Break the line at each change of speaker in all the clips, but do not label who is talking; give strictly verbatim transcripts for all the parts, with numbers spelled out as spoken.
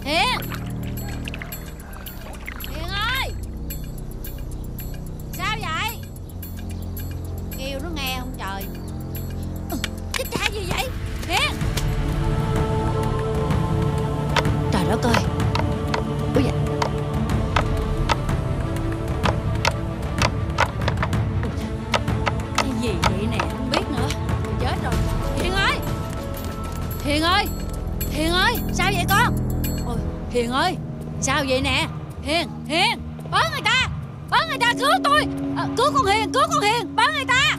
Hiền! Hiền ơi! Sao vậy? Kêu nó nghe không trời? Ừ, cái cha gì vậy? Hiền! Trời đất ơi! Ôi dạ. Cái gì vậy nè? Không biết nữa. Chết rồi. Hiền ơi! Hiền ơi! Hiền ơi! Sao vậy con? Ôi, Hiền ơi! Sao vậy nè? Hiền! Hiền! Báo người ta! Báo người ta cứu tôi! À, cứu con Hiền! Cứu con Hiền! Báo người ta!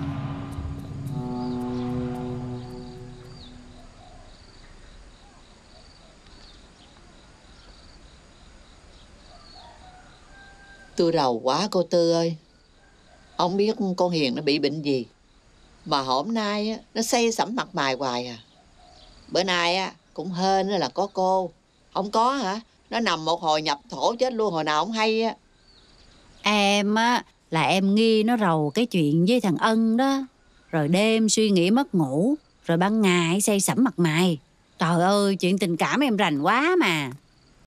Tôi rầu quá cô Tư ơi. Không biết con Hiền nó bị bệnh gì mà hôm nay á, nó say sẩm mặt mày hoài à. Bữa nay á cũng hên là có cô. Không có hả, nó nằm một hồi nhập thổ chết luôn hồi nào không hay á.
Em á là em nghi nó rầu cái chuyện với thằng Ân đó. Rồi đêm suy nghĩ mất ngủ, rồi ban ngày say sẩm mặt mày. Trời ơi, chuyện tình cảm em rành quá mà.